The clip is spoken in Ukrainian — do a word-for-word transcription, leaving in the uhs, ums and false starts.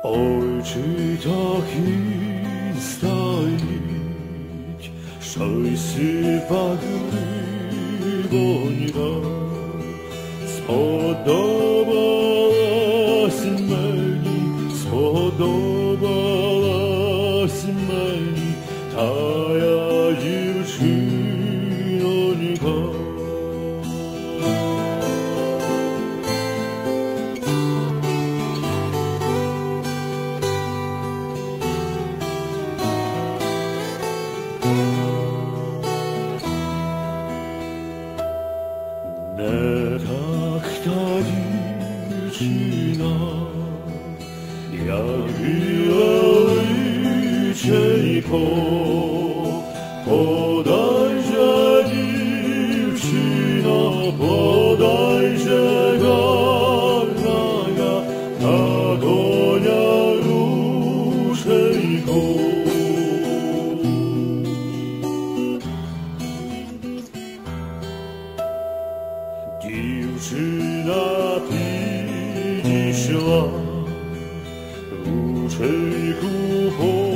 Ojczy taki stajć, szojsy pagrybońka, spodobалась мені, spodобалась мені тая дівчинонька. Не так та дівчина, як біла личенько, подай же, дівчина, подай же, гарная, на коня рушенько. Дівчина підійшла, ручейку